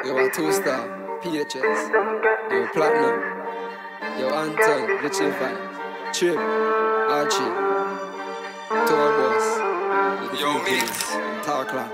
Yo, a 2-star, PHS, yo, Platinum, yo, Anton, Richie Vibe, Trip, Archie, Tour Boss, yo, Mix, Talkland.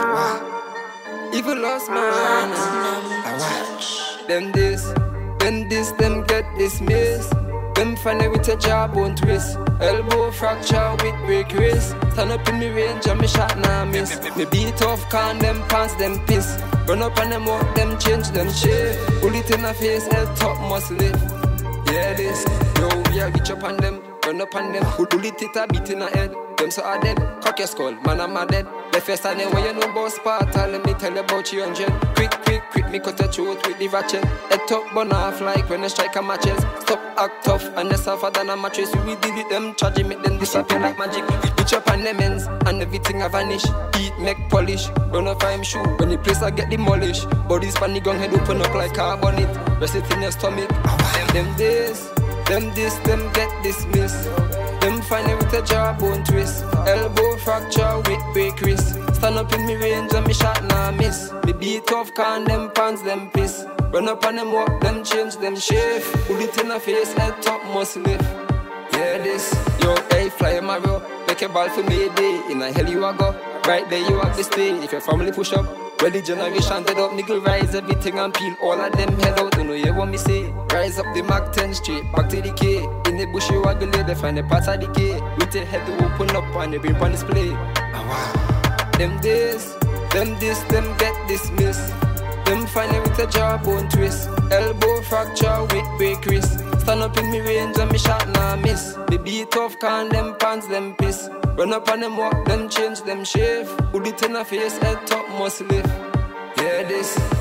Evil lost man, them this, them get dismissed. Them funny with a jawbone twist. Elbow fracture with break wrist. Stand up in me range and me shot nah miss. Me beat off can them pants them piss. Run up on them walk them change them shape. Bullet in the face, head top must live. Yeah this, yo we a reach up on them. Run up on them, bullet it a beat in the head. Them so are dead, cock your skull, man I'm a dead. The first time when you know about Sparta, let me tell you about 300. Quick, me cut your throat with the ratchet. Head top burn off like when you strike a matches. Stop act tough and they suffer than a mattress. We did it, them charge make them disappear like magic. Reach up on them ends and everything a vanish. Heat make polish, run off him shoe. When the place I get demolished. Body's panic gun head open up like carbon it. Rest it in your stomach. Them them get dismissed. Them find it with a jawbone twist. Elbow fracture with break wrist. Stand up in me range and me shot nah miss. Me beat off can them pants them piss. Run up on them walk them change them shape. Bullet in the face head top must lift. Yeah this, yo hey fly Mario. Make a ball for me day. In a hell you a go. Right there you have to stay. If your family push up. Well the generation dead up, nigga rise everything and peel all of them head out. Don't know you what me say. Rise up the Mac 10 straight, back to the K. In the bush you waggle they find the parts of the K. With the head to open up and the brim on display. Them them get dismissed. Them find it with a jawbone twist. Elbow fracture with break wrist. Stand up in me range and me shot nah miss. Me beat off can them pants them piss. Run up on them walk them change them shape. Bullet in the face head top must lift. Yeah this.